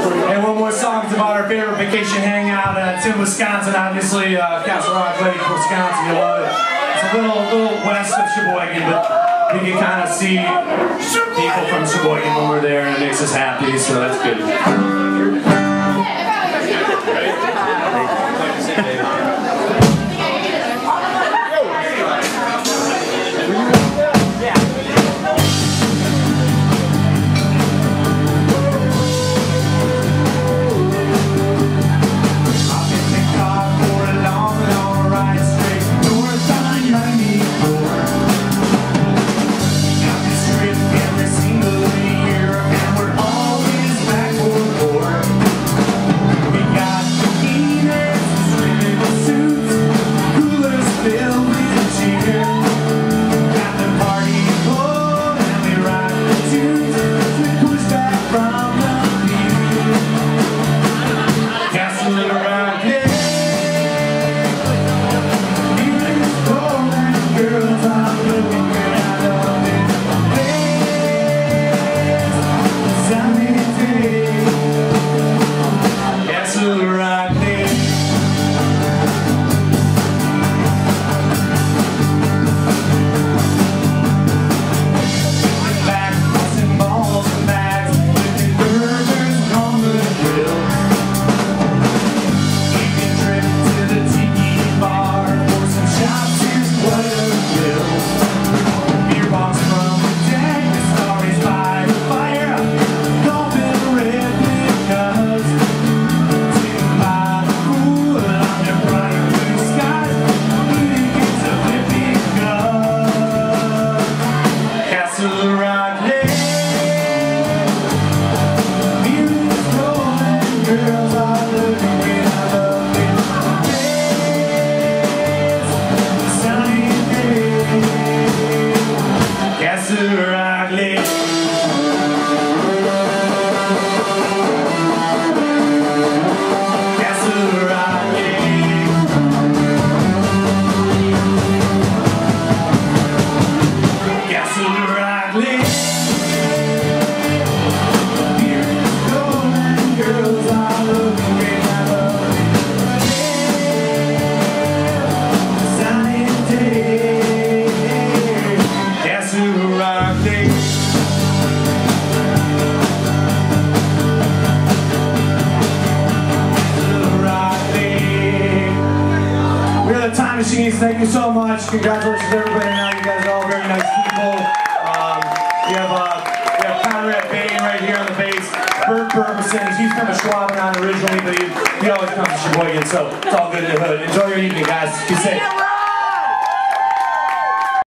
And one more song is about our favorite vacation hangout at Tyme, Wisconsin. Obviously, Castle Rock, Lake, Wisconsin. You love it. It's a little west of Sheboygan, but we can kind of see people from Sheboygan when we're there, and it makes us happy. So that's good. Tyme Machines, thank you so much. Congratulations to everybody now. You guys are all very nice people. We have Conrad Bain right here on the bass. Bert Purposen, he's from Schwabenheim originally, but he always comes to Sheboygan, so it's all good in the hood. Enjoy your evening, guys. Be safe.